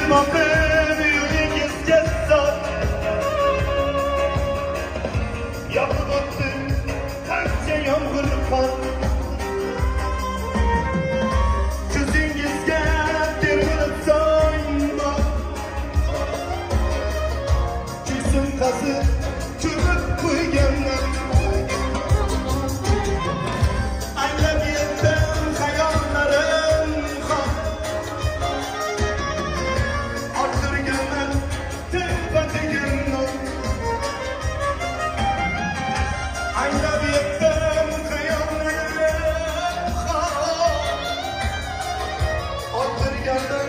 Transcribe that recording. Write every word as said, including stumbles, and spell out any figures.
my baby, you think it's just so. Yapılattı, kalpçe yağmur kar. Çözüngizge demir soyma. Çüksün kazı, çürük kuyganlar. Aylab yettim hayollarim xon. Orttirganman teppa degan nur. Aylab yettim hayollarim xon. Orttirganman